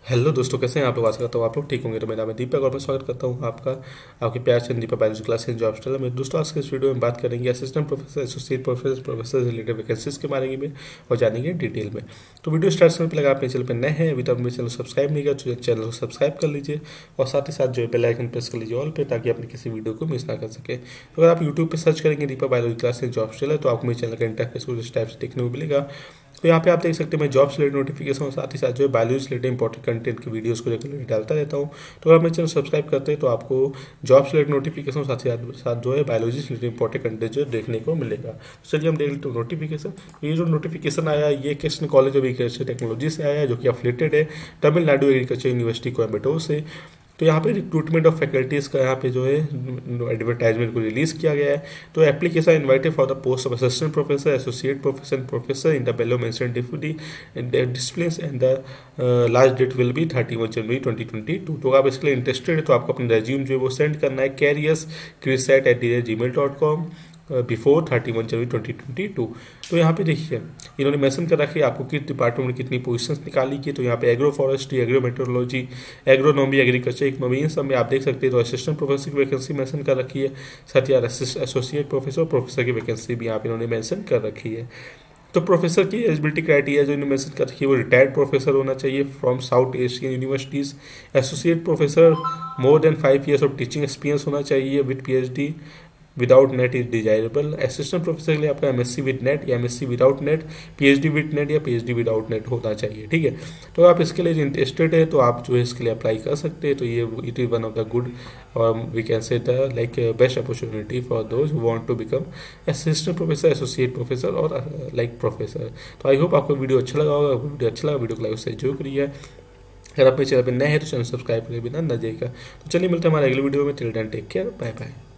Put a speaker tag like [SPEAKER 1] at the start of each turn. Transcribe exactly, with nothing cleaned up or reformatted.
[SPEAKER 1] Hello दोस्तों, कैसे हैं आप लोग? आशा करता हूँ आप लोग ठीक होंगे। तो मेरा नाम है दीपक और मैं स्वागत करता हूँ आपका आपके प्यार से Deepak biology class in job style में। दोस्तों, आज के इस वीडियो में बात करेंगे assistant professor, associate professor, professor से रिलेटेड वैकेंसीज के बारे में और जानेंगे डिटेल में। तो वीडियो स्टार्ट करने पर लगा आप मेरे चैनल पर नए हैं, अभी तक मेरे चैनल सब्सक्राइब नहीं किया तो चैनल को सब्सक्राइब कर लीजिए और साथ ही साथ जो बेल आइकन प्रेस कर लीजिए ऑल पे, ताकि अपनी किसी वीडियो को मिस ना कर सके। तो अगर आप यूट्यूब पर सर्च करेंगे Deepak biology class in job style तो आपको मेरे चैनल का इंटरफेस कुछ इस टाइप से देखने को मिलेगा। तो यहाँ पे आप देख सकते हैं मैं जॉब से रिलेटेड नोटिफिकेशन और साथ ही साथ जो है बायोलॉजी से रिलेटेड इंपॉर्टेंट कंटेंट की वीडियोस को रेगुलरली डालता रहता हूँ। तो अगर मेरे चैनल सब्सक्राइब करते हैं तो आपको जॉब से रिलेटेड नोटिफिकेशन साथ ही साथ जो है बायोलॉजी से रिलेटेड इंपॉर्टेंट कंटेंट जो देखने को मिलेगा। तो चलिए हम देख लेते हैं नोटिफिकेशन। ये जो नोटिफिकेशन आया ये Krishna college of agriculture technology से आया है, जो कि अफिलेटेड है तमिलनाडु एग्रीकल्चर यूनिवर्सिटी कोयम्बटूर से। तो यहाँ पे रिक्रूटमेंट ऑफ फैकल्टीज़ का यहाँ पे जो है एडवर्टाइजमेंट को रिलीज़ किया गया है। तो application invited for the post of assistant professor, associate professor, professor in the below mentioned deputy disciplines and the last date will be thirty one January twenty twenty two. तो आप इसके लिए interested है तो आपको अपना रेज्यूम जो है वो सेंड करना है careers ICRISAT at the Gmail dot com before thirty one January twenty twenty two. तो यहाँ पे देखिए इन्होंने मेंशन कर रखी है आपको किस डिपार्टमेंट में कितनी पोजीशंस निकाली की। तो यहाँ पे agro forestry, agro meteorology, agronomy, agriculture economy, इन सब में आप देख सकते हैं। तो असिस्टेंट प्रोफेसर की वैकेंसी मेंशन कर रखी है, साथ ही एसोसिएट प्रोफेसर और प्रोफेसर की वैकेंसी भी यहाँ पे इन्होंने मेंशन कर रखी है। तो प्रोफेसर की एलिजिबिलिटी क्राइटेरिया जो इन्होंने मेंशन कर रखी है वो रिटायर्ड प्रोफेसर होना चाहिए from South Asian universities. Associate professor more than five years of teaching experience होना चाहिए with PhD without NET is desirable. Assistant professor के लिए आपका एमएससी विद नेट या MSc without NET, PhD with NET या PhD without NET होना चाहिए। ठीक है, तो आप इसके लिए इंटरेस्टेड है तो आप जो है इसके लिए अप्लाई कर सकते हैं। तो ये it is one of the good और we can say the like best opportunity for those who want to become assistant professor, associate professor और लाइक प्रोफेसर। तो आई होप आपको वीडियो अच्छा लगा होगा। वीडियो अच्छा लगा वीडियो को लाइक से जरूर करिए। अगर आप मेरे चैनल पर नए हैं तो चैनल सब्सक्राइब करें बिना न जाइएगा। तो चलिए मिलते हैं हमारे अगले वीडियो में। Till then take care, bye bye.